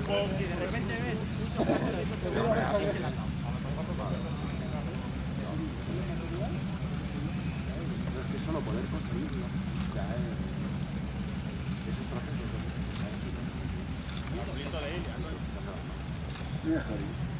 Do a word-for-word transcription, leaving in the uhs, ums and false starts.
Si de repente ves muchos cachos de coche, es que solo poder conseguirlo ya es esos trajes de Mira, Javi.